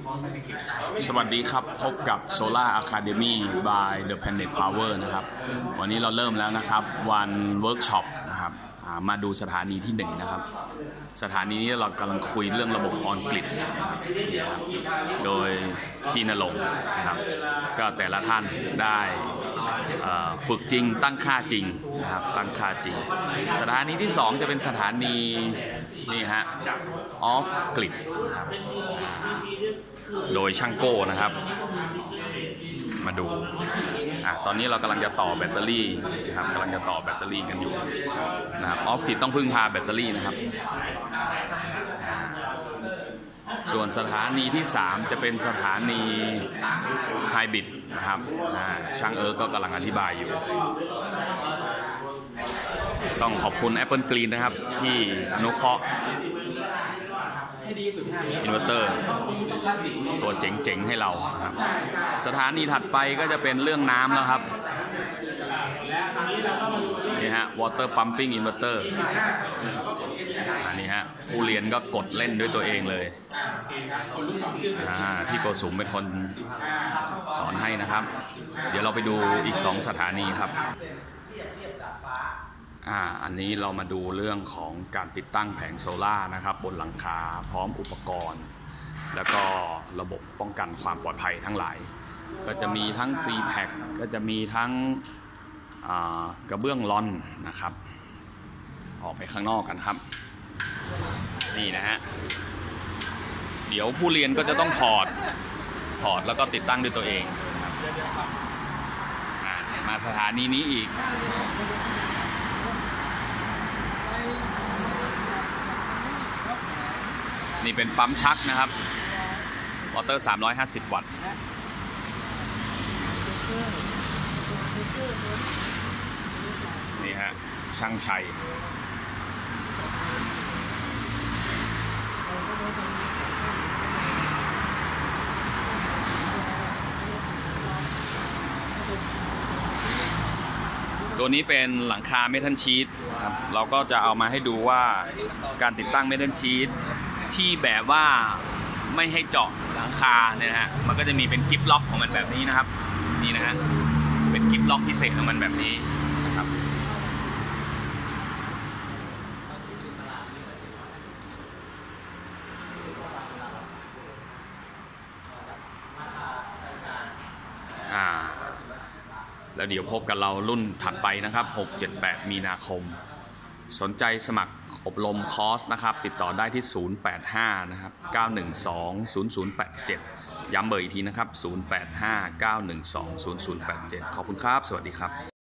สวัสดีครับพบกับ Solar Academy by The Planet Power นะครับวันนี้เราเริ่มแล้วนะครับวันเวิร์กช็อปนะครับมาดูสถานีที่1นะครับสถานีนี้เรากำลังคุยเรื่องระบบออนกริดโดยพี่ณรงค์นะครับก็แต่ละท่านได้ฝึกจริงตั้งค่าจริงนะครับตั้งค่าจริงสถานีที่2จะเป็นสถานีนี่ฮะออฟกริดนะครับโดยช่างโก้นะครับมาดูตอนนี้เรากำลังจะต่อแบตเตอรี่นะครับกำลังจะต่อแบตเตอรี่กันอยู่นะครับออฟกริดต้องพึ่งพาแบตเตอรี่นะครับส่วนสถานีที่3จะเป็นสถานีไฮบริดนะครับช่างก็กำลังอธิบายอยู่ต้องขอบคุณ Apple Green นะครับที่อนุเคราะห์อินเวอร์เตอร์ตัวเจ๋งๆให้เราครับสถานีถัดไปก็จะเป็นเรื่องน้ำแล้วครับนี่ฮะ water pumping inverter อันนี้ฮะผู้เรียนก็กดเล่นด้วยตัวเองเลยพี่โกสุมเป็นคนสอนให้นะครับเดี๋ยวเราไปดูอีก2สถานีครับอันนี้เรามาดูเรื่องของการติดตั้งแผงโซล่านะครับบนหลังคาพร้อมอุปกรณ์แล้วก็ระบบป้องกันความปลอดภัยทั้งหลายก็จะมีทั้ง C-Pack ก็จะมีทั้งกระเบื้องลอนนะครับออกไปข้างนอกกันครับนี่นะฮะเดี๋ยวผู้เรียนก็จะต้องถอดแล้วก็ติดตั้งด้วยตัวเองมาสถานีนี้อีกนี่เป็นปั๊มชักนะครับมอเตอร์350 วัตต์นี่ฮะช่างชัยตัวนี้เป็นหลังคาเมทัลชีทครับเราก็จะเอามาให้ดูว่าการติดตั้งเมทัลชีทที่แบบว่าไม่ให้เจาะหลังคาเนี่ยนะฮะมันก็จะมีเป็นกิฟล็อกของมันแบบนี้นะครับนี่นะฮะเป็นกิฟล็อกพิเศษของมันแบบนี้นะครับแล้วเดี๋ยวพบกับเรารุ่นถัดไปนะครับ6-7-8 มีนาคมสนใจสมัครอบรมคอร์สนะครับติดต่อได้ที่085นะครับ9120087ย้ำเบอร์อีกทีนะครับ085 912 0087ขอบคุณครับสวัสดีครับ